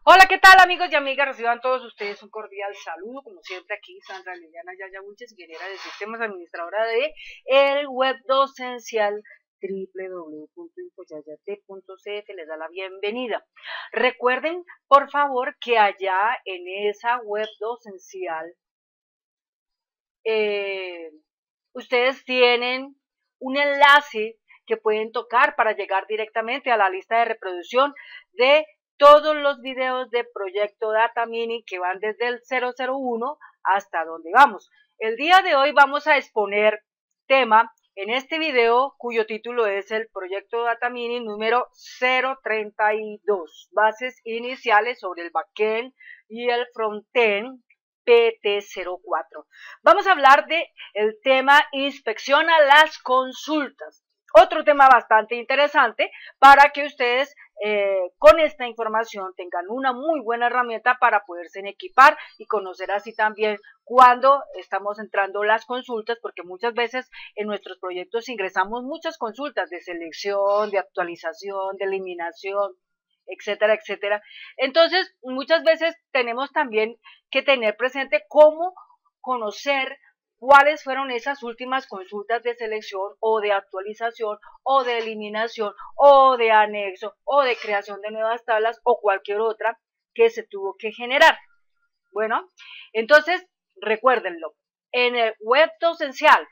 Hola, ¿qué tal amigos y amigas? Reciban todos ustedes un cordial saludo, como siempre aquí Sandra Liliana Yaya Bunches, ingeniera de sistemas, administradora de el web docencial www.infoyayate.cf. Les da la bienvenida. Recuerden, por favor, que allá en esa web docencial eh, ustedes tienen un enlace que pueden tocar para llegar directamente a la lista de reproducción de todos los videos de Proyecto Data Mini que van desde el 001 hasta donde vamos. El día de hoy vamos a exponer tema en este video cuyo título es el Proyecto Data Mini número 032, bases iniciales sobre el backend y el frontend PT04. Vamos a hablar de el tema inspecciona las consultas. Otro tema bastante interesante para que ustedes con esta información tengan una muy buena herramienta para poderse equipar y conocer así también cuando estamos entrando las consultas, porque muchas veces en nuestros proyectos ingresamos muchas consultas de selección, de actualización, de eliminación, etcétera, etcétera. Entonces, muchas veces tenemos también que tener presente cómo conocer cuáles fueron esas últimas consultas de selección o de actualización o de eliminación o de anexo o de creación de nuevas tablas o cualquier otra que se tuvo que generar. Bueno, entonces recuérdenlo, en el web docencial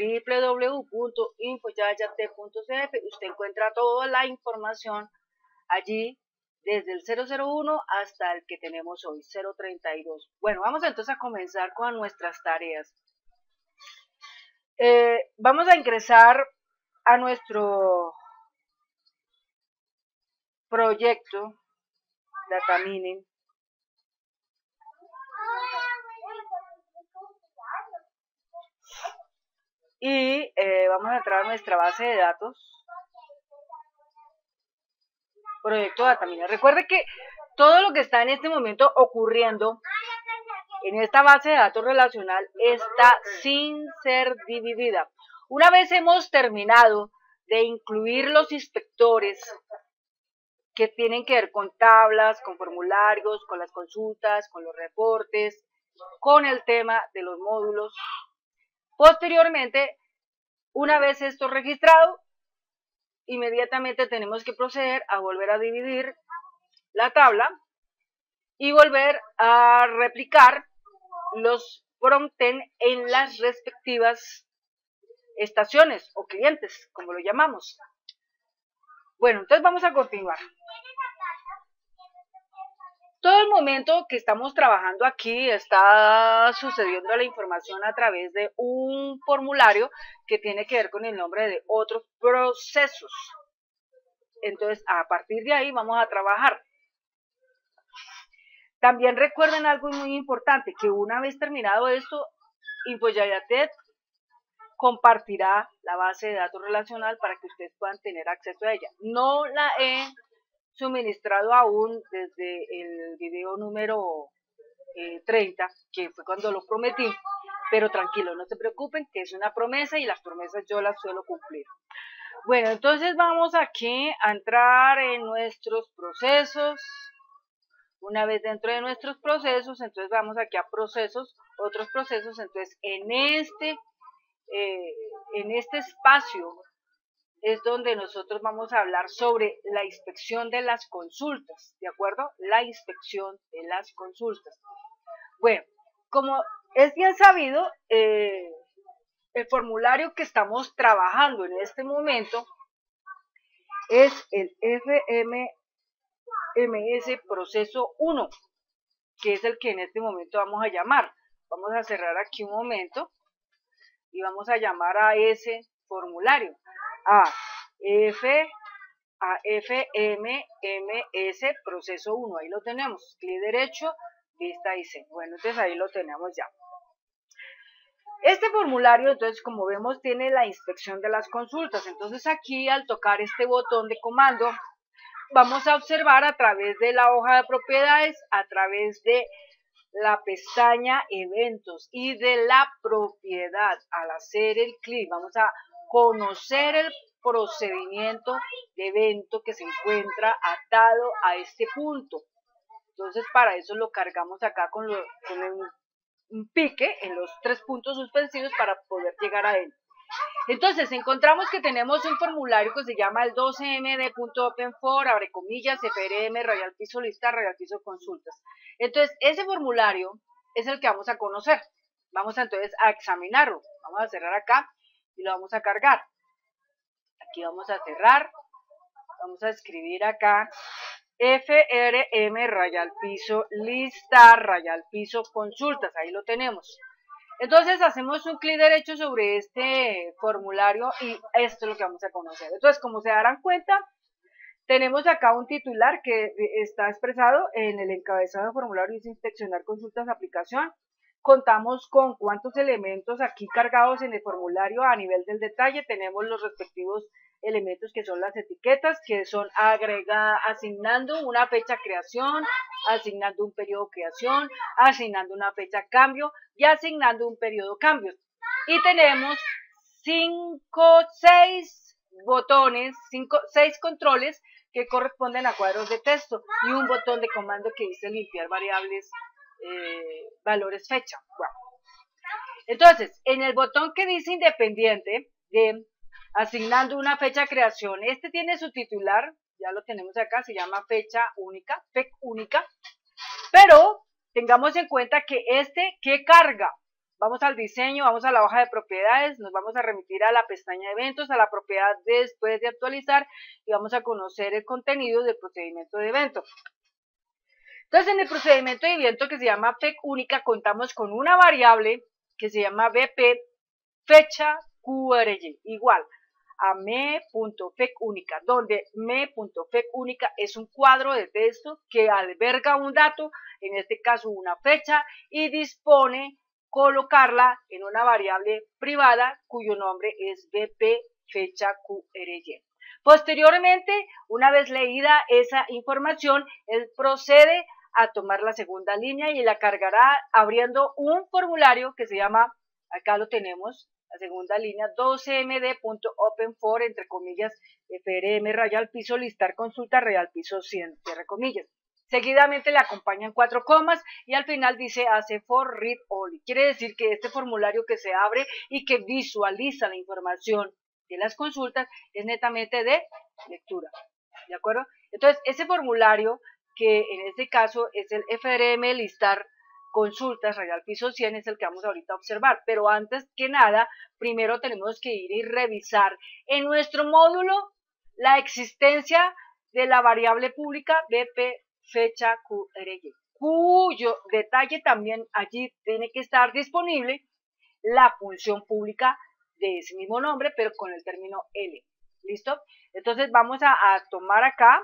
www.infoyayate.cf usted encuentra toda la información allí desde el 001 hasta el que tenemos hoy, 032. Bueno, vamos entonces a comenzar con nuestras tareas. Vamos a ingresar a nuestro proyecto Data Mining y vamos a entrar a nuestra base de datos Proyecto Data Mining. Recuerde que todo lo que está en este momento ocurriendo en esta base de datos relacional está sin ser dividida. Una vez hemos terminado de incluir los inspectores que tienen que ver con tablas, con formularios, con las consultas, con los reportes, con el tema de los módulos. Posteriormente, una vez esto registrado, inmediatamente tenemos que proceder a volver a dividir la tabla y volver a replicar los frontend en las respectivas estaciones o clientes, como lo llamamos. Bueno, entonces vamos a continuar. Todo el momento que estamos trabajando aquí está sucediendo la información a través de un formulario que tiene que ver con el nombre de otros procesos. Entonces, a partir de ahí vamos a trabajar. También recuerden algo muy importante, que una vez terminado esto, InfoYayate compartirá la base de datos relacional para que ustedes puedan tener acceso a ella. No la he suministrado aún desde el video número 30, que fue cuando lo prometí, pero tranquilo, no se preocupen, que es una promesa y las promesas yo las suelo cumplir. Bueno, entonces vamos aquí a entrar en nuestros procesos. Una vez dentro de nuestros procesos, entonces vamos aquí a procesos, otros procesos. Entonces en este espacio es donde nosotros vamos a hablar sobre la inspección de las consultas, ¿de acuerdo? La inspección de las consultas. Bueno, como es bien sabido, el formulario que estamos trabajando en este momento es el FMS Proceso 1, que es el que en este momento vamos a llamar. Vamos a cerrar aquí un momento y vamos a llamar a ese formulario a FMS Proceso 1. Ahí lo tenemos, clic derecho, vista y C. Bueno, entonces ahí lo tenemos ya. Este formulario, entonces, como vemos, tiene la inspección de las consultas. Entonces aquí, al tocar este botón de comando, vamos a observar a través de la hoja de propiedades, a través de la pestaña eventos y de la propiedad. Al hacer el clic, vamos a conocer el procedimiento de evento que se encuentra atado a este punto. Entonces para eso lo cargamos acá con un pique en los 3 puntos suspensivos para poder llegar a él. Entonces encontramos que tenemos un formulario que se llama el 12md.openfor, abre comillas, FRM, rayal piso listar, rayal piso consultas. Entonces ese formulario es el que vamos a conocer. Vamos entonces a examinarlo. Vamos a cerrar acá y lo vamos a cargar. Aquí vamos a cerrar. Vamos a escribir acá FRM rayal piso listar rayal piso consultas. Ahí lo tenemos. Entonces hacemos un clic derecho sobre este formulario y esto es lo que vamos a conocer. Entonces, como se darán cuenta, tenemos acá un titular que está expresado en el encabezado del formulario, dice inspeccionar consultas de aplicación. Contamos con cuántos elementos aquí cargados en el formulario a nivel del detalle. Tenemos los respectivos elementos que son las etiquetas, que son asignando una fecha creación, asignando un periodo asignando una fecha cambio y asignando un periodo cambio. Y tenemos 6 botones, 6 controles que corresponden a cuadros de texto y un botón de comando que dice limpiar variables, valores, fecha. Bueno. Entonces, en el botón que dice independiente de asignando una fecha de creación, este tiene su titular, ya lo tenemos acá, se llama fecha única, FEC única, pero tengamos en cuenta que ¿qué carga? Vamos al diseño, vamos a la hoja de propiedades, nos vamos a remitir a la pestaña de eventos, a la propiedad después de actualizar y vamos a conocer el contenido del procedimiento de evento. Entonces, en el procedimiento de evento que se llama FEC única, contamos con una variable que se llama BP fecha QRY, igual a me.FEC única, donde me.FEC única es un cuadro de texto que alberga un dato, en este caso una fecha, y dispone colocarla en una variable privada cuyo nombre es BP fecha QRY. Posteriormente, una vez leída esa información, él procede a tomar la segunda línea y la cargará abriendo un formulario que se llama, acá lo tenemos, la segunda línea, 12md.openfor, entre comillas, FRM rayal piso listar consulta rayal piso 100, cierre comillas. Seguidamente le acompañan 4 comas y al final dice hace for read only. Quiere decir que este formulario que se abre y que visualiza la información de las consultas es netamente de lectura, ¿de acuerdo? Entonces, ese formulario, que en este caso es el FRM listar consultas rayal piso 100, es el que vamos ahorita a observar, pero antes que nada, primero tenemos que ir y revisar en nuestro módulo la existencia de la variable pública BP fecha QRY, cuyo detalle también allí tiene que estar disponible la función pública de ese mismo nombre, pero con el término L. ¿Listo? Entonces vamos a tomar acá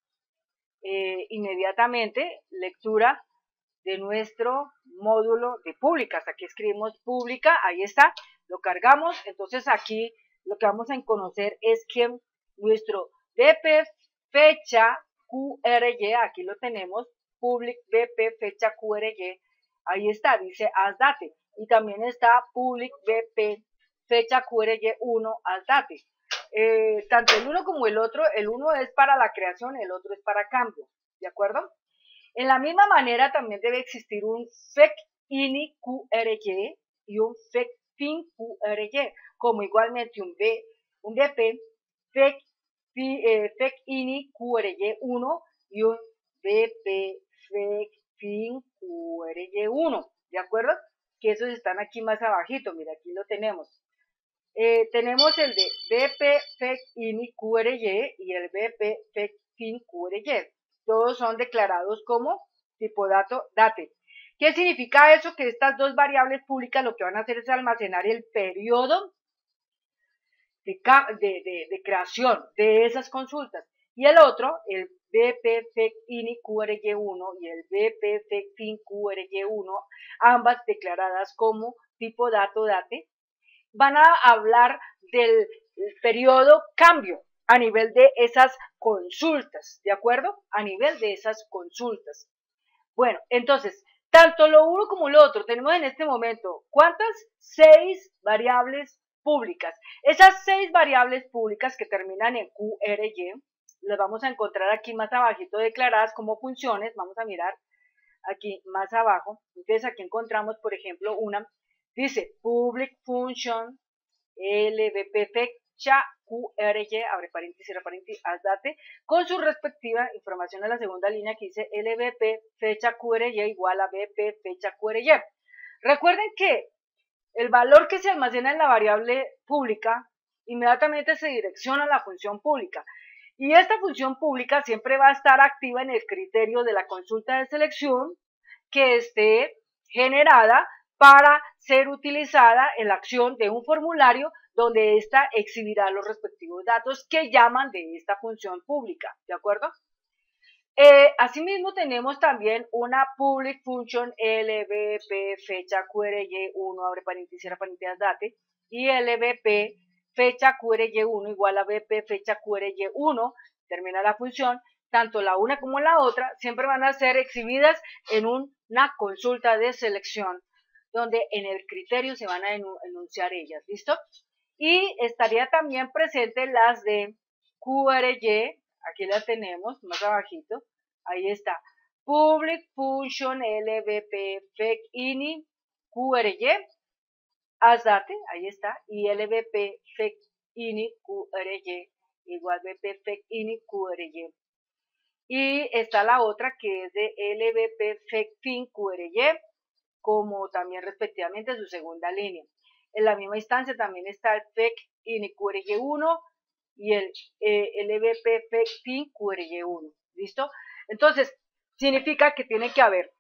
inmediatamente lectura de nuestro módulo de públicas. Aquí escribimos pública, ahí está, lo cargamos. Entonces aquí lo que vamos a conocer es que nuestro BP fecha QRY, aquí lo tenemos, public BP fecha QRY, ahí está, dice as date. Y también está public BP fecha QRY1 as date. Tanto el uno como el otro, el uno es para la creación, el otro es para cambio, ¿de acuerdo? En la misma manera también debe existir un FEC INI QRY y un FEC FIN QRY, como igualmente un BP FEC INI QRY1 y un BP FEC FIN QRY1, ¿de acuerdo? Que esos están aquí más abajito, mira, aquí lo tenemos. Tenemos el de BP FEC INI QRY y el BP FEC FIN QRY. Todos son declarados como tipo dato date. ¿Qué significa eso? Que estas dos variables públicas lo que van a hacer es almacenar el periodo de creación de esas consultas. Y el otro, el BP FEC INI QRY1 y el BP FEC FIN QRY1, ambas declaradas como tipo dato date, van a hablar del periodo cambio a nivel de esas consultas, ¿de acuerdo? A nivel de esas consultas. Bueno, entonces, tanto lo uno como lo otro, tenemos en este momento, ¿cuántas? 6 variables públicas. Esas 6 variables públicas que terminan en QRY las vamos a encontrar aquí más abajito declaradas como funciones. Vamos a mirar aquí más abajo. Entonces aquí encontramos, por ejemplo, una, dice public function lbp fecha qry, abre paréntesis, cierra paréntesis, as date, con su respectiva información en la segunda línea que dice lbp fecha qry igual a bp fecha qry. Recuerden que el valor que se almacena en la variable pública inmediatamente se direcciona a la función pública. Y esta función pública siempre va a estar activa en el criterio de la consulta de selección que esté generada para ser utilizada en la acción de un formulario donde ésta exhibirá los respectivos datos que llaman de esta función pública, ¿de acuerdo? Asimismo tenemos también una public function lbp fecha qry1 abre paréntesis cierra paréntesis date y lbp fecha qry1 igual a bp fecha qry1 termina la función. Tanto la una como la otra siempre van a ser exhibidas en una consulta de selección donde en el criterio se van a enunciar ellas, ¿listo? Y estaría también presente las de qry. Aquí la tenemos más abajito, ahí está, public function lbp fec ini qry as date, ahí está, y lbp fec ini qry igual bp fec ini qry. Y está la otra que es de lbp fec fin qry, como también respectivamente su segunda línea. En la misma instancia también está el fec ini qry1 y el lbp fec fin qry1, ¿listo? Entonces, significa que tiene que haber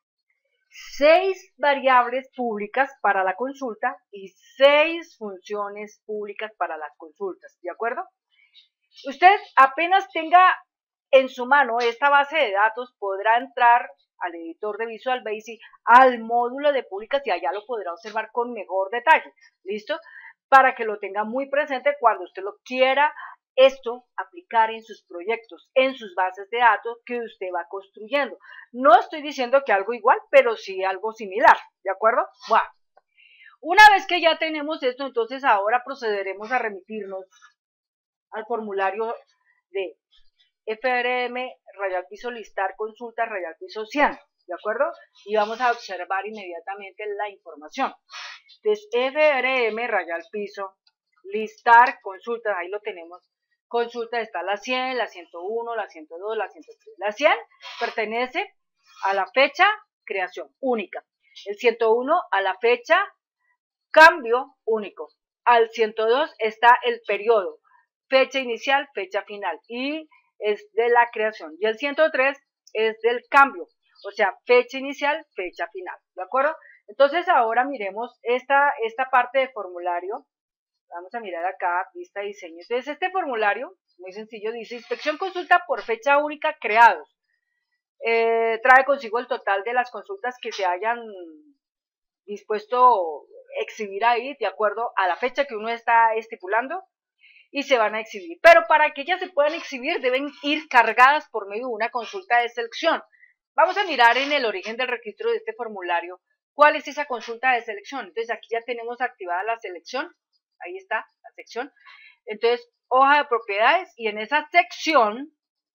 6 variables públicas para la consulta y 6 funciones públicas para las consultas, ¿de acuerdo? Usted apenas tenga en su mano esta base de datos, podrá entrar al editor de Visual Basic, al módulo de públicas y allá lo podrá observar con mejor detalle, ¿listo? Para que lo tenga muy presente cuando usted lo quiera esto aplicar en sus proyectos, en sus bases de datos que usted va construyendo. No estoy diciendo que algo igual, pero sí algo similar, ¿de acuerdo? Bueno, una vez que ya tenemos esto, entonces ahora procederemos a remitirnos al formulario de FRM rayal piso listar consulta rayal piso 100, ¿de acuerdo? Y vamos a observar inmediatamente la información. Entonces, FRM rayal piso listar consulta, ahí lo tenemos. Consulta está la 100, la 101, la 102, la 103. La 100 pertenece a la fecha creación única. El 101 a la fecha cambio único. Al 102 está el periodo, fecha inicial, fecha final y es de la creación. Y el 103 es del cambio, o sea, fecha inicial, fecha final. ¿De acuerdo? Entonces ahora miremos esta parte de formulario. Vamos a mirar acá, vista diseño. Entonces este formulario, muy sencillo, dice inspección consulta por fecha única creados. Trae consigo el total de las consultas que se hayan dispuesto exhibir ahí de acuerdo a la fecha que uno está estipulando y se van a exhibir. Pero para que ellas se puedan exhibir deben ir cargadas por medio de una consulta de selección. Vamos a mirar en el origen del registro de este formulario cuál es esa consulta de selección. Entonces aquí ya tenemos activada la selección. Ahí está la sección. Entonces, hoja de propiedades y en esa sección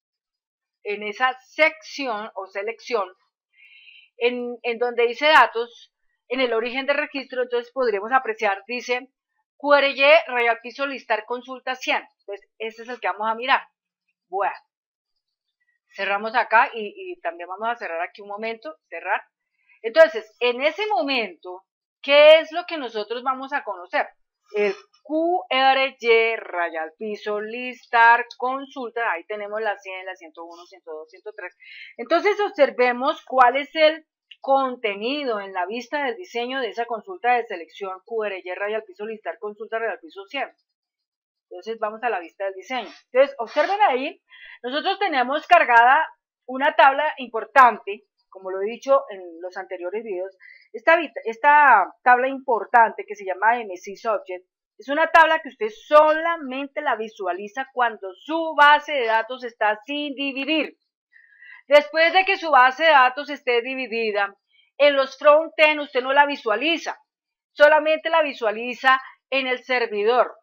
o selección, en donde dice datos, en el origen del registro, entonces podremos apreciar, dice QRY rayal piso listar consulta 100. Entonces, este es el que vamos a mirar. Bueno, cerramos acá y también vamos a cerrar aquí un momento, cerrar. Entonces, en ese momento, ¿qué es lo que nosotros vamos a conocer? El QRY rayal piso listar consulta, ahí tenemos la 100, la 101, 102, 103. Entonces observemos cuál es el contenido en la vista del diseño de esa consulta de selección QRY rayal piso listar consulta rayal piso 100. Entonces vamos a la vista del diseño. Entonces observen ahí, nosotros tenemos cargada una tabla importante, como lo he dicho en los anteriores videos. Esta tabla importante que se llama MSys Object es una tabla que usted solamente la visualiza cuando su base de datos está sin dividir. Después de que su base de datos esté dividida, en los frontend usted no la visualiza, solamente la visualiza en el servidor.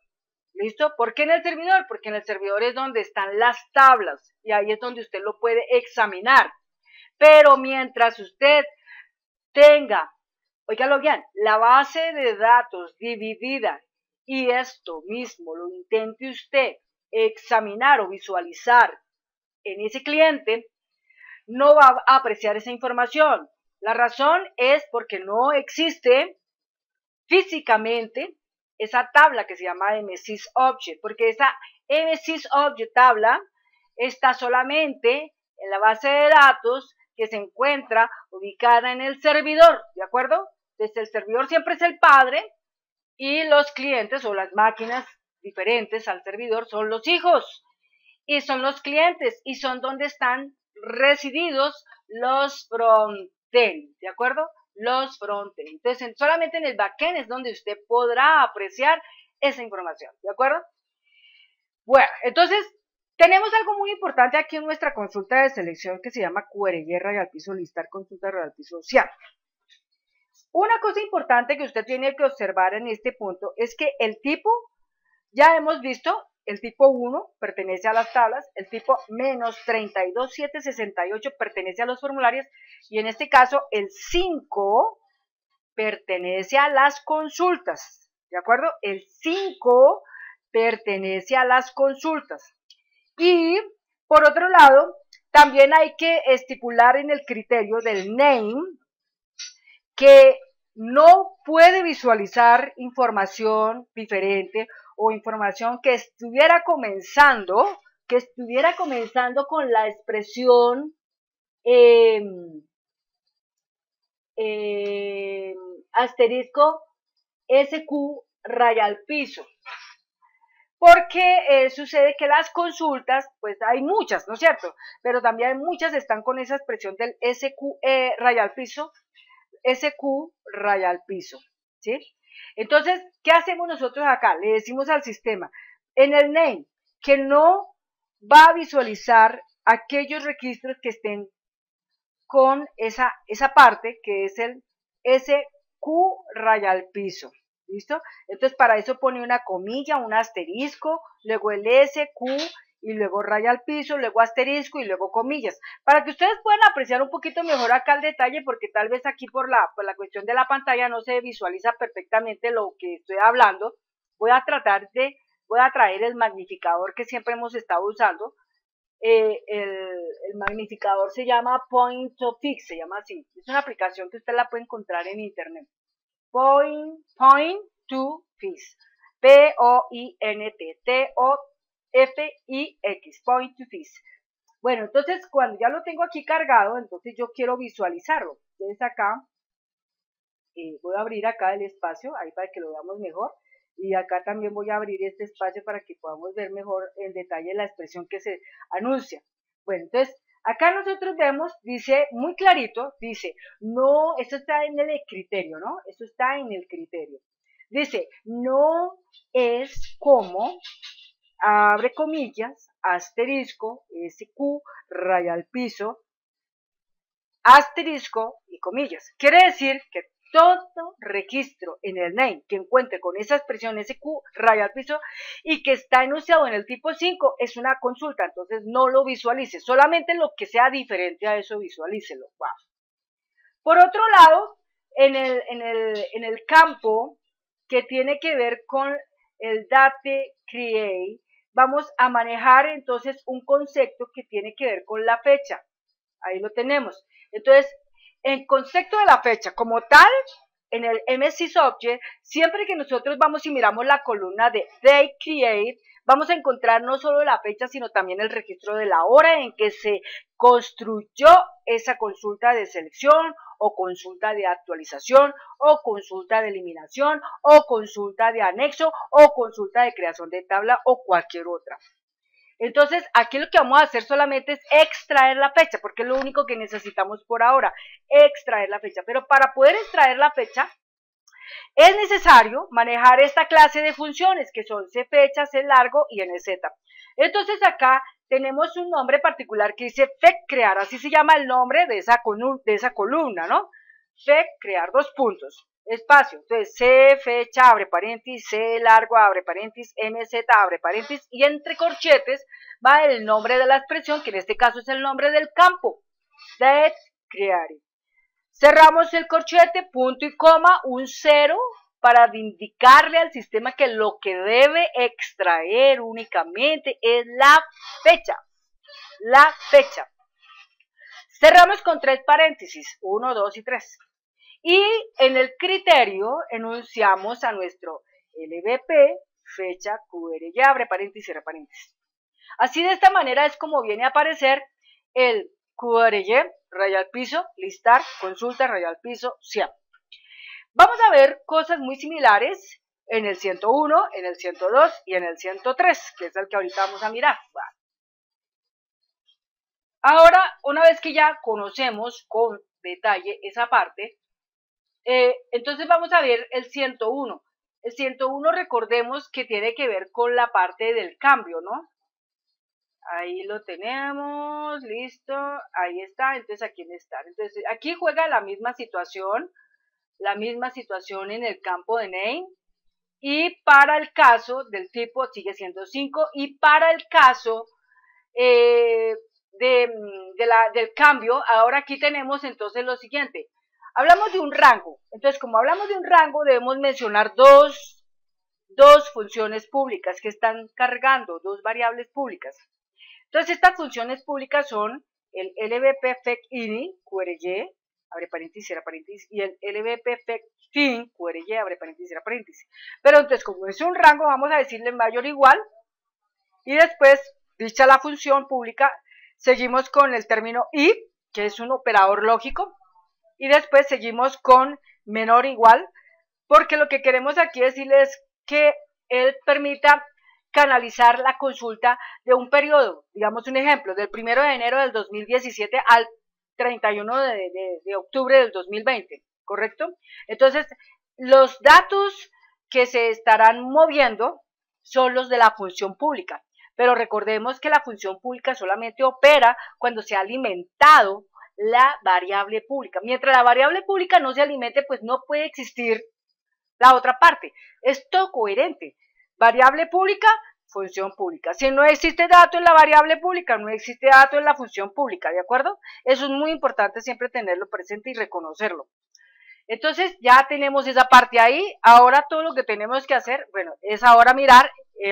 ¿Listo? ¿Por qué en el servidor? Porque en el servidor es donde están las tablas y ahí es donde usted lo puede examinar. Pero mientras usted tenga, óigalo bien, la base de datos dividida y esto mismo lo intente usted examinar o visualizar en ese cliente, no va a apreciar esa información. La razón es porque no existe físicamente esa tabla que se llama MSysObject, porque esa MSysObject tabla está solamente en la base de datos que se encuentra ubicada en el servidor, ¿de acuerdo? Desde el servidor siempre es el padre y los clientes o las máquinas diferentes al servidor son los hijos y son los clientes y son donde están resididos los frontend, ¿de acuerdo? Los frontend. Entonces, solamente en el backend es donde usted podrá apreciar esa información, ¿de acuerdo? Bueno, entonces, tenemos algo muy importante aquí en nuestra consulta de selección que se llama QRY Rayal Piso listar consulta Rayal Piso social. Una cosa importante que usted tiene que observar en este punto es que el tipo, ya hemos visto, el tipo 1 pertenece a las tablas, el tipo -32768 pertenece a los formularios y en este caso el 5 pertenece a las consultas, ¿de acuerdo? El 5 pertenece a las consultas. Y por otro lado, también hay que estipular en el criterio del name que no puede visualizar información diferente o información que estuviera comenzando con la expresión asterisco SQ rayal piso. Porque sucede que las consultas, pues hay muchas, ¿no es cierto? Pero también muchas están con esa expresión del SQ rayal piso, SQ rayal piso, ¿sí? Entonces, ¿qué hacemos nosotros acá? Le decimos al sistema, en el name, que no va a visualizar aquellos registros que estén con esa parte que es el SQ rayal piso, ¿listo? Entonces, para eso pone una comilla, un asterisco, luego el SQ, y luego raya al piso, luego asterisco y luego comillas, para que ustedes puedan apreciar un poquito mejor acá el detalle, porque tal vez aquí por la cuestión de la pantalla no se visualiza perfectamente lo que estoy hablando. Voy a traer el magnificador que siempre hemos estado usando. El magnificador se llama Point2Fix, se llama así. Es una aplicación que usted la puede encontrar en internet. Point2Fix. P-O-I-N-T-T-O-F-I-X, Point2Fix. Bueno, entonces cuando ya lo tengo aquí cargado, entonces yo quiero visualizarlo. Entonces acá, voy a abrir acá el espacio, ahí para que lo veamos mejor. Y acá también voy a abrir este espacio para que podamos ver mejor en detalle la expresión que se anuncia. Bueno, entonces, acá nosotros vemos, dice muy clarito, dice, no, esto está en el criterio, ¿no? Esto está en el criterio. Dice, no es como, abre comillas, asterisco, SQ, raya al piso, asterisco y comillas. Quiere decir que todo registro en el name que encuentre con esa expresión SQ raya al piso y que está enunciado en el tipo 5 es una consulta, entonces no lo visualice, solamente lo que sea diferente a eso visualícelo. Wow. Por otro lado, en el campo que tiene que ver con el date create, vamos a manejar entonces un concepto que tiene que ver con la fecha. Ahí lo tenemos. Entonces, en concepto de la fecha como tal, en el MSysObject, siempre que nosotros vamos y miramos la columna de Date Create, vamos a encontrar no solo la fecha, sino también el registro de la hora en que se construyó esa consulta de selección, o consulta de actualización, o consulta de eliminación, o consulta de anexo, o consulta de creación de tabla, o cualquier otra. Entonces, aquí lo que vamos a hacer solamente es extraer la fecha, porque es lo único que necesitamos por ahora, extraer la fecha. Pero para poder extraer la fecha, es necesario manejar esta clase de funciones, que son cfecha, clargo y nz. Entonces, acá tenemos un nombre particular que dice fecrear, así se llama el nombre de esa columna, ¿no? Fecrear, 2 puntos. espacio. Entonces, C fecha, abre paréntesis, C largo, abre paréntesis, MZ, abre paréntesis, y entre corchetes va el nombre de la expresión, que en este caso es el nombre del campo. That create. Cerramos el corchete, punto y coma, un 0, para indicarle al sistema que lo que debe extraer únicamente es la fecha. La fecha. Cerramos con 3 paréntesis, 1, 2 y 3. Y en el criterio enunciamos a nuestro LVP, fecha, QRY, abre paréntesis, cierra paréntesis. Así de esta manera es como viene a aparecer el QRY, raya al piso, listar, consulta, raya al piso, SIAM. Vamos a ver cosas muy similares en el 101, en el 102 y en el 103, que es el que ahorita vamos a mirar. Ahora, una vez que ya conocemos con detalle esa parte, entonces vamos a ver el 101. El 101 recordemos que tiene que ver con la parte del cambio, ¿no? Ahí lo tenemos, listo, ahí está, entonces aquí está. Entonces aquí juega la misma situación en el campo de name, y para el caso del tipo sigue siendo 5, y para el caso del cambio, ahora aquí tenemos entonces lo siguiente. Hablamos de un rango, entonces como hablamos de un rango debemos mencionar dos funciones públicas que están cargando, dos variables públicas. Entonces estas funciones públicas son el lvp fetInit, QRY, abre paréntesis, cierra paréntesis, y el lvp fetFin, QRY, abre paréntesis, cierra paréntesis. Pero entonces como es un rango vamos a decirle mayor o igual, y después, dicha la función pública, seguimos con el término y, que es un operador lógico, y después seguimos con menor o igual, porque lo que queremos aquí decirles es que él permita canalizar la consulta de un periodo, digamos un ejemplo, del 1 de enero del 2017 al 31 de octubre del 2020, ¿correcto? Entonces, los datos que se estarán moviendo son los de la función pública, pero recordemos que la función pública solamente opera cuando se ha alimentado la variable pública. Mientras la variable pública no se alimente, pues no puede existir la otra parte. Es todo coherente. Variable pública, función pública. Si no existe dato en la variable pública, no existe dato en la función pública, ¿de acuerdo? Eso es muy importante siempre tenerlo presente y reconocerlo. Entonces ya tenemos esa parte ahí. Ahora todo lo que tenemos que hacer, bueno, es ahora mirar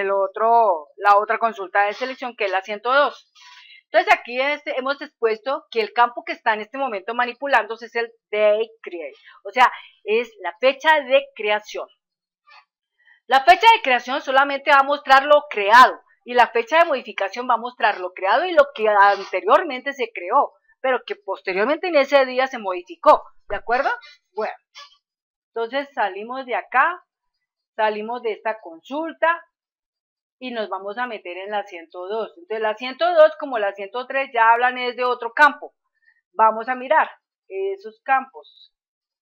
la otra consulta de selección, que es la 102. Entonces aquí hemos expuesto que el campo que está en este momento manipulándose es el date create, o sea, es la fecha de creación. La fecha de creación solamente va a mostrar lo creado, y la fecha de modificación va a mostrar lo creado y lo que anteriormente se creó, pero que posteriormente en ese día se modificó, ¿de acuerdo? Bueno, entonces salimos de acá, salimos de esta consulta, y nos vamos a meter en la 102. Entonces la 102 como la 103 ya hablan es de otro campo. Vamos a mirar esos campos.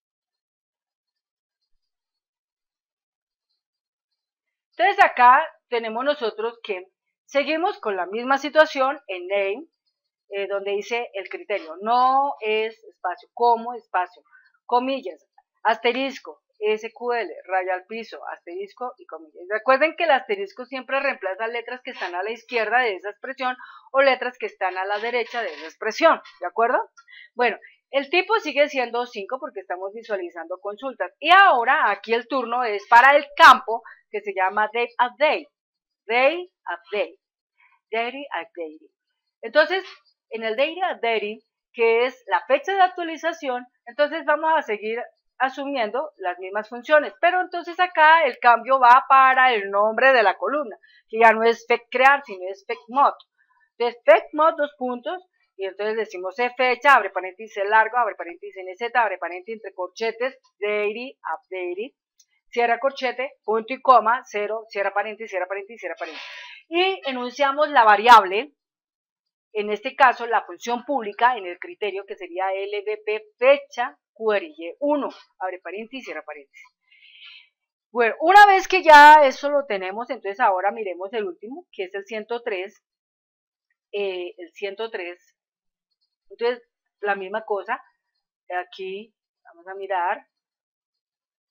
Entonces acá tenemos nosotros que seguimos con la misma situación en name, donde dice el criterio, no es espacio, como espacio, comillas, asterisco, SQL, raya al piso, asterisco y comillas. Recuerden que el asterisco siempre reemplaza letras que están a la izquierda de esa expresión o letras que están a la derecha de esa expresión, ¿de acuerdo? Bueno, el tipo sigue siendo 5 porque estamos visualizando consultas. Y ahora aquí el turno es para el campo que se llama Date Update. Date Update. Date Update. Entonces, en el Date Update, que es la fecha de actualización, entonces vamos a seguir asumiendo las mismas funciones, pero entonces acá el cambio va para el nombre de la columna, que ya no es fetCreate, sino es fetMod. Entonces, fetMod, dos puntos, y entonces decimos fecha, abre paréntesis largo, abre paréntesis NZ, abre paréntesis entre corchetes, date, update, cierra corchete, punto y coma, 0, cierra paréntesis, cierra paréntesis, cierra paréntesis. Y enunciamos la variable, en este caso la función pública, en el criterio que sería LVP fecha QRY1, abre paréntesis, cierra paréntesis. Bueno, una vez que ya eso lo tenemos, entonces ahora miremos el último, que es el 103. El 103, entonces la misma cosa, aquí vamos a mirar,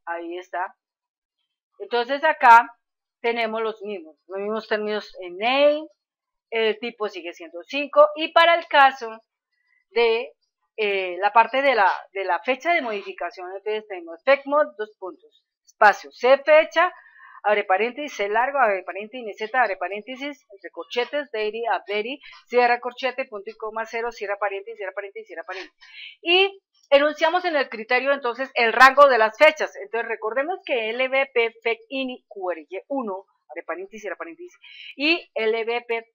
ahí está. Entonces acá tenemos los mismos términos en name, el tipo sigue siendo 5 y para el caso de la parte de la fecha de modificación, entonces tenemos fecmod, espacio, c fecha, abre paréntesis, c largo, abre paréntesis, z, abre paréntesis, entre corchetes, daily, updated, cierra corchete, punto y coma, 0, cierra paréntesis, cierra paréntesis, cierra paréntesis. Y enunciamos en el criterio entonces el rango de las fechas. Entonces recordemos que LBP FEC-INI QRY1, abre paréntesis, cierra paréntesis, y LBP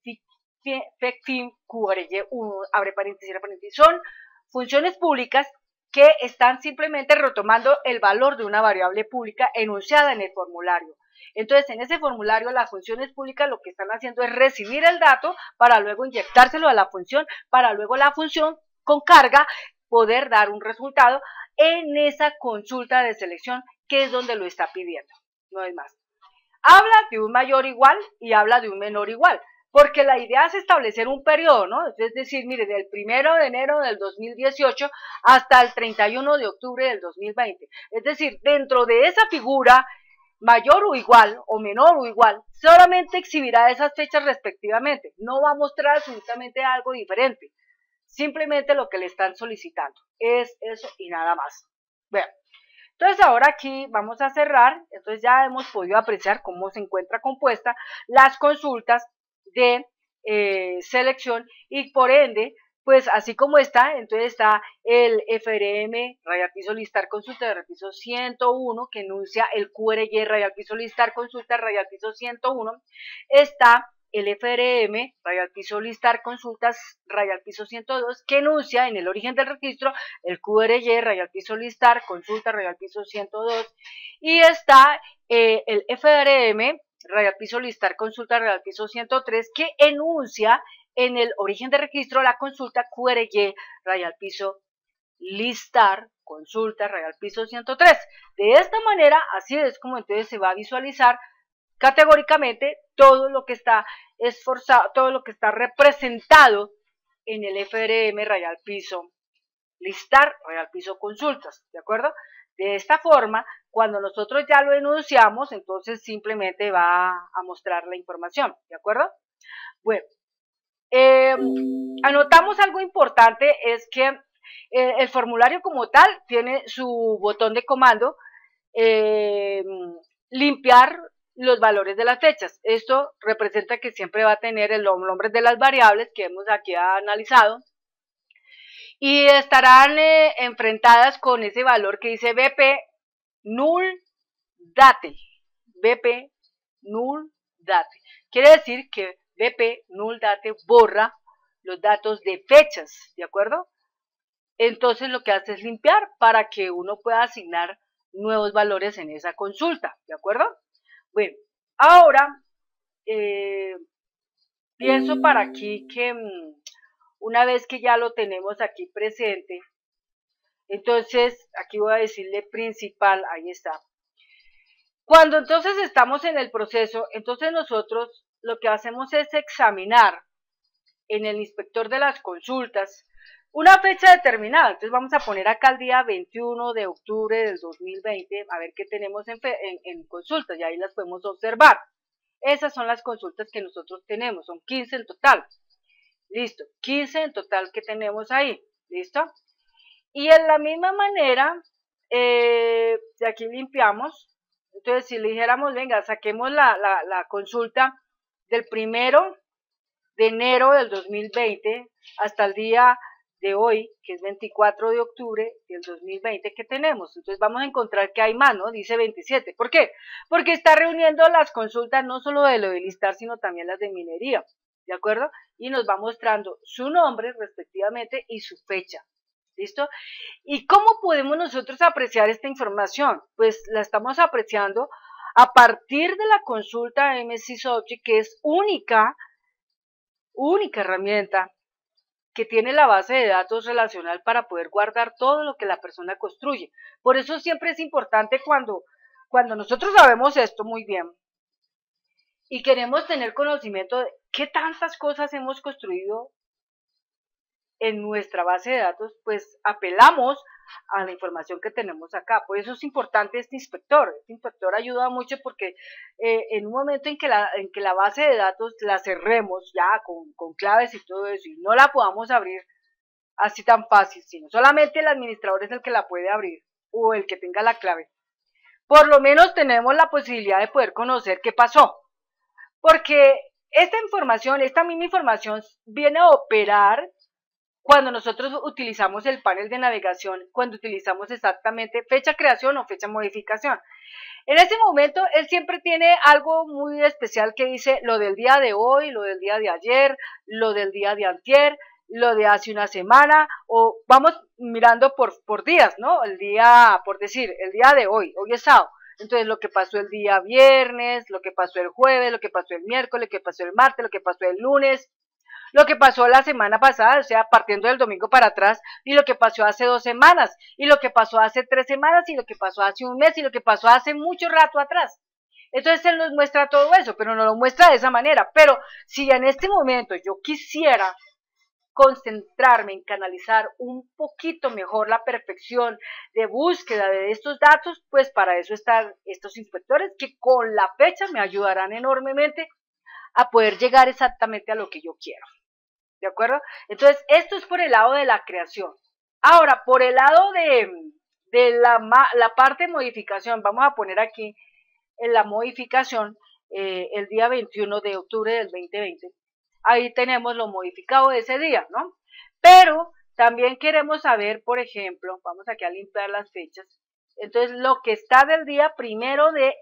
FEC-FIN QRY1, abre paréntesis, cierra paréntesis, son funciones públicas que están simplemente retomando el valor de una variable pública enunciada en el formulario. Entonces, en ese formulario, las funciones públicas lo que están haciendo es recibir el dato para luego inyectárselo a la función, para luego la función con carga poder dar un resultado en esa consulta de selección que es donde lo está pidiendo, no es más. Habla de un mayor igual y habla de un menor igual, porque la idea es establecer un periodo, ¿no? Es decir, mire, del 1 de enero del 2018 hasta el 31 de octubre del 2020. Es decir, dentro de esa figura, mayor o igual, o menor o igual, solamente exhibirá esas fechas respectivamente. No va a mostrar absolutamente algo diferente. Simplemente lo que le están solicitando. Es eso y nada más. Bueno. Entonces ahora aquí vamos a cerrar, entonces ya hemos podido apreciar cómo se encuentra compuesta las consultas de selección y por ende, pues así como está, entonces está el FRM rayal piso listar consulta de piso 101 que enuncia el QRY rayal piso listar consulta rayal piso 101, está el FRM, rayal piso listar consultas, rayal piso 102, que enuncia en el origen del registro el QRY, rayal piso listar, consulta, rayal piso 102, y está el FRM, rayal piso listar, consulta, rayal piso 103, que enuncia en el origen del registro la consulta QRY, rayal piso listar, consulta, rayal piso 103. De esta manera, así es como entonces se va a visualizar categóricamente todo lo que está esforzado, todo lo que está representado en el FRM rayal piso listar, rayal piso consultas, ¿de acuerdo? De esta forma, cuando nosotros ya lo enunciamos, entonces simplemente va a mostrar la información, ¿de acuerdo? Bueno, anotamos algo importante, es que el formulario como tal tiene su botón de comando, limpiar los valores de las fechas. Esto representa que siempre va a tener los nombres de las variables que hemos aquí analizado y estarán enfrentadas con ese valor que dice BP null date. BP null date. Quiere decir que BP null date borra los datos de fechas, ¿de acuerdo? Entonces lo que hace es limpiar para que uno pueda asignar nuevos valores en esa consulta, ¿de acuerdo? Bueno, ahora pienso para aquí que una vez que ya lo tenemos aquí presente, entonces aquí voy a decirle principal, ahí está. Cuando entonces estamos en el proceso, entonces nosotros lo que hacemos es examinar en el inspector de las consultas una fecha determinada. Entonces vamos a poner acá el día 21 de octubre del 2020, a ver qué tenemos en consultas, y ahí las podemos observar. Esas son las consultas que nosotros tenemos, son 15 en total. Listo, 15 en total que tenemos ahí, ¿listo? Y en la misma manera, de aquí limpiamos, entonces si le dijéramos, venga, saquemos la consulta del 1 de enero del 2020 hasta el día de hoy, que es 24 de octubre del 2020 que tenemos. Entonces vamos a encontrar que hay más, ¿no? Dice 27. ¿Por qué? Porque está reuniendo las consultas no solo de lo de listar, sino también las de minería, ¿de acuerdo? Y nos va mostrando su nombre respectivamente y su fecha. ¿Listo? ¿Y cómo podemos nosotros apreciar esta información? Pues la estamos apreciando a partir de la consulta MSysObject, que es única herramienta que tiene la base de datos relacional para poder guardar todo lo que la persona construye. Por eso siempre es importante cuando nosotros sabemos esto muy bien y queremos tener conocimiento de qué tantas cosas hemos construido en nuestra base de datos, pues apelamos a la información que tenemos acá. Por eso es importante este inspector. Este inspector ayuda mucho porque en un momento en que la base de datos la cerremos ya con claves y todo eso y no la podamos abrir así tan fácil, sino solamente el administrador es el que la puede abrir o el que tenga la clave, por lo menos tenemos la posibilidad de poder conocer qué pasó. Porque esta información, esta misma información viene a operar cuando nosotros utilizamos el panel de navegación, cuando utilizamos exactamente fecha creación o fecha modificación. En ese momento, él siempre tiene algo muy especial que dice lo del día de hoy, lo del día de ayer, lo del día de antier, lo de hace una semana, o vamos mirando por días, ¿no? El día, por decir, el día de hoy es sábado. Entonces, lo que pasó el día viernes, lo que pasó el jueves, lo que pasó el miércoles, lo que pasó el martes, lo que pasó el lunes, lo que pasó la semana pasada, o sea, partiendo del domingo para atrás, y lo que pasó hace 2 semanas, y lo que pasó hace 3 semanas, y lo que pasó hace un mes, y lo que pasó hace mucho rato atrás. Entonces él nos muestra todo eso, pero no lo muestra de esa manera. Pero si en este momento yo quisiera concentrarme en canalizar un poquito mejor la perfección de búsqueda de estos datos, pues para eso están estos inspectores que con la fecha me ayudarán enormemente a poder llegar exactamente a lo que yo quiero. ¿De acuerdo? Entonces, esto es por el lado de la creación. Ahora, por el lado de la parte de modificación, vamos a poner aquí en la modificación el día 21 de octubre del 2020. Ahí tenemos lo modificado de ese día, ¿no? Pero también queremos saber, por ejemplo, vamos aquí a limpiar las fechas. Entonces, lo que está del día primero de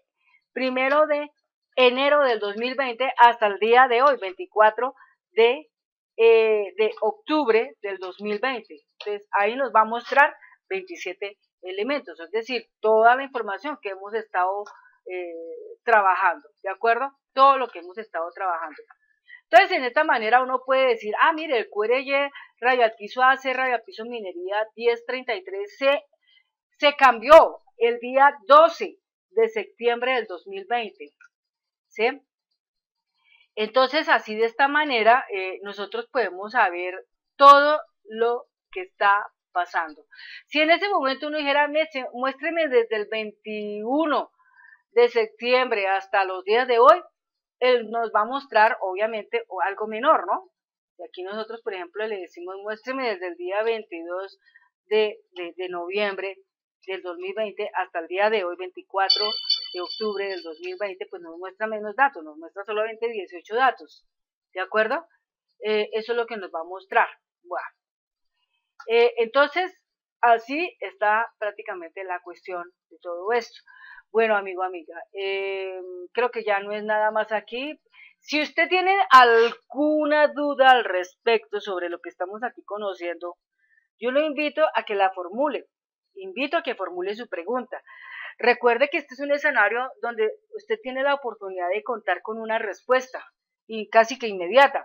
enero del 2020 hasta el día de hoy, 24 de octubre del 2020. Entonces, ahí nos va a mostrar 27 elementos, es decir, toda la información que hemos estado trabajando, ¿de acuerdo? Todo lo que hemos estado trabajando. Entonces, en esta manera uno puede decir, ah, mire, el QRY Radioactizo AC, Radioactizo Minería 1033 se cambió el día 12 de septiembre del 2020, ¿sí? Entonces, así de esta manera, nosotros podemos saber todo lo que está pasando. Si en ese momento uno dijera, muéstreme desde el 21 de septiembre hasta los días de hoy, él nos va a mostrar, obviamente, algo menor, ¿no? Y aquí nosotros, por ejemplo, le decimos, muéstreme desde el día 22 de noviembre del 2020 hasta el día de hoy, 24 de octubre del 2020, pues nos muestra menos datos, nos muestra solamente 18 datos, ¿de acuerdo? Eso es lo que nos va a mostrar. Bueno. Entonces, así está prácticamente la cuestión de todo esto. Bueno, amigo, amiga, creo que ya no es nada más aquí. Si usted tiene alguna duda al respecto sobre lo que estamos aquí conociendo, yo lo invito a que la formule. Invito a que formule su pregunta. Recuerde que este es un escenario donde usted tiene la oportunidad de contar con una respuesta y casi que inmediata.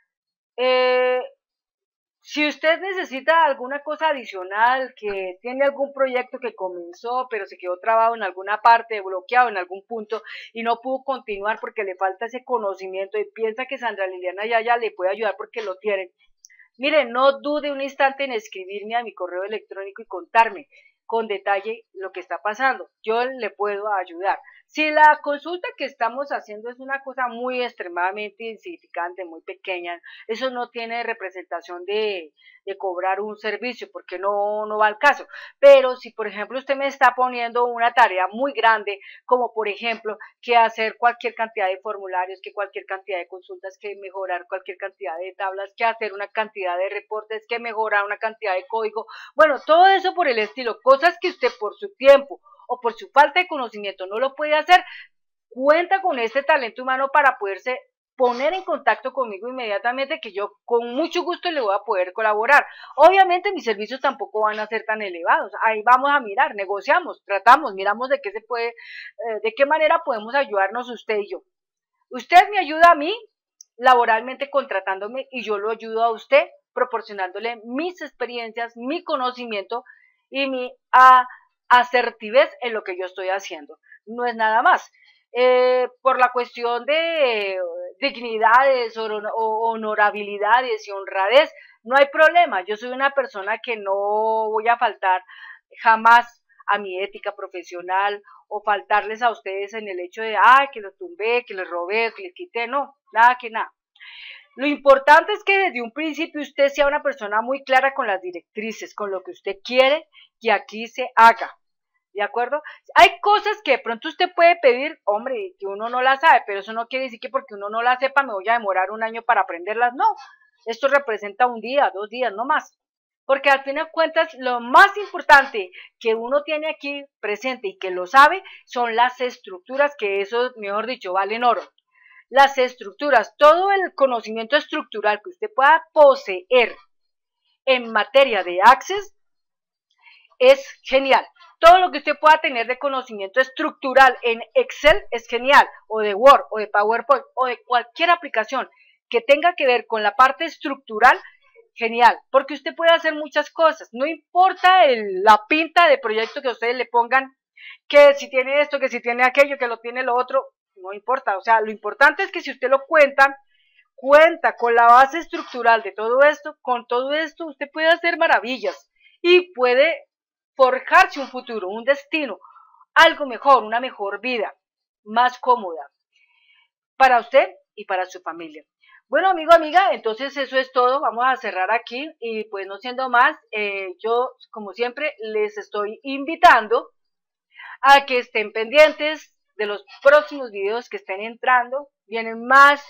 Si usted necesita alguna cosa adicional, que tiene algún proyecto que comenzó, pero se quedó trabado en alguna parte, bloqueado en algún punto y no pudo continuar porque le falta ese conocimiento y piensa que Sandra Liliana ya le puede ayudar porque lo tiene, mire, no dude un instante en escribirme a mi correo electrónico y contarme con detalle lo que está pasando. Yo le puedo ayudar. Si la consulta que estamos haciendo es una cosa muy extremadamente insignificante, muy pequeña, eso no tiene representación de cobrar un servicio porque no va al caso. Pero si, por ejemplo, usted me está poniendo una tarea muy grande, como por ejemplo, que hacer cualquier cantidad de formularios, que cualquier cantidad de consultas, que mejorar cualquier cantidad de tablas, que hacer una cantidad de reportes, que mejorar una cantidad de código, bueno, todo eso por el estilo, cosas que usted por su tiempo o por su falta de conocimiento no lo puede hacer, cuenta con este talento humano para poderse poner en contacto conmigo inmediatamente, que yo con mucho gusto le voy a poder colaborar. Obviamente mis servicios tampoco van a ser tan elevados, ahí vamos a mirar, negociamos, tratamos, miramos de qué se puede, de qué manera podemos ayudarnos usted y yo. Usted me ayuda a mí laboralmente contratándome y yo lo ayudo a usted proporcionándole mis experiencias, mi conocimiento y mi asertivez en lo que yo estoy haciendo. No es nada más. Por la cuestión de dignidades, honorabilidades y honradez, no hay problema. Yo soy una persona que no voy a faltar jamás a mi ética profesional o faltarles a ustedes en el hecho de, que los tumbé, que les robé, que les quité, no, nada que nada. Lo importante es que desde un principio usted sea una persona muy clara con las directrices, con lo que usted quiere que aquí se haga. ¿De acuerdo? Hay cosas que de pronto usted puede pedir, hombre, que uno no las sabe, pero eso no quiere decir que porque uno no las sepa me voy a demorar un año para aprenderlas. No, esto representa un día, 2 días, no más. Porque al fin de cuentas lo más importante que uno tiene aquí presente y que lo sabe son las estructuras, que eso, mejor dicho, valen oro. Las estructuras, todo el conocimiento estructural que usted pueda poseer en materia de Access es genial. Todo lo que usted pueda tener de conocimiento estructural en Excel es genial, o de Word, o de PowerPoint, o de cualquier aplicación que tenga que ver con la parte estructural, genial, porque usted puede hacer muchas cosas, no importa la pinta de proyecto que ustedes le pongan, que si tiene esto, que si tiene aquello, que lo tiene lo otro, no importa, o sea, lo importante es que si usted lo cuenta con la base estructural de todo esto, con todo esto usted puede hacer maravillas y puede forjarse un futuro, un destino, algo mejor, una mejor vida, más cómoda para usted y para su familia. Bueno, amigo, amiga, entonces eso es todo, vamos a cerrar aquí y pues no siendo más, yo como siempre les estoy invitando a que estén pendientes de los próximos videos que estén entrando. Viene más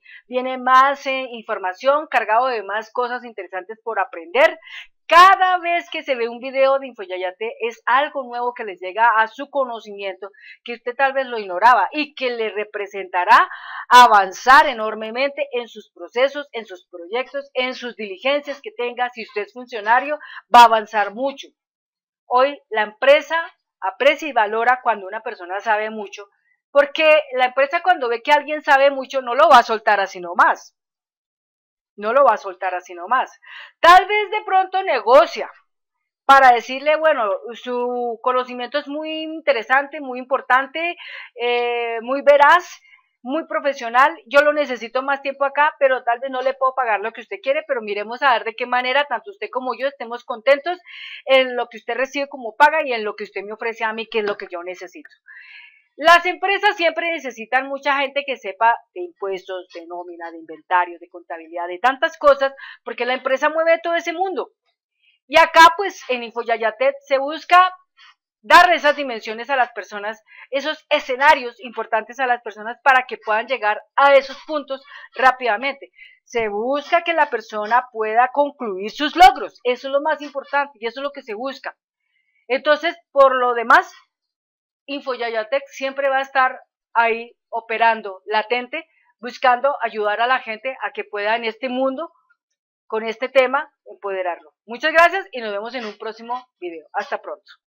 información cargado de más cosas interesantes por aprender. Cada vez que se ve un video de InfoYayate es algo nuevo que les llega a su conocimiento, que usted tal vez lo ignoraba y que le representará avanzar enormemente en sus procesos, en sus proyectos, en sus diligencias que tenga. Si usted es funcionario, va a avanzar mucho. Hoy la empresa aprecia y valora cuando una persona sabe mucho, porque la empresa cuando ve que alguien sabe mucho no lo va a soltar así nomás. No lo va a soltar así nomás. Tal vez de pronto negocia para decirle, bueno, su conocimiento es muy interesante, muy importante, muy veraz, muy profesional, yo lo necesito más tiempo acá, pero tal vez no le puedo pagar lo que usted quiere, pero miremos a ver de qué manera tanto usted como yo estemos contentos en lo que usted recibe como paga y en lo que usted me ofrece a mí, que es lo que yo necesito. Las empresas siempre necesitan mucha gente que sepa de impuestos, de nómina, de inventario, de contabilidad, de tantas cosas, porque la empresa mueve todo ese mundo. Y acá, pues, en InfoYayate se busca dar esas dimensiones a las personas, esos escenarios importantes a las personas para que puedan llegar a esos puntos rápidamente. Se busca que la persona pueda concluir sus logros, eso es lo más importante y eso es lo que se busca. Entonces, por lo demás, InfoYayate siempre va a estar ahí operando latente, buscando ayudar a la gente a que pueda en este mundo, con este tema, empoderarlo. Muchas gracias y nos vemos en un próximo video. Hasta pronto.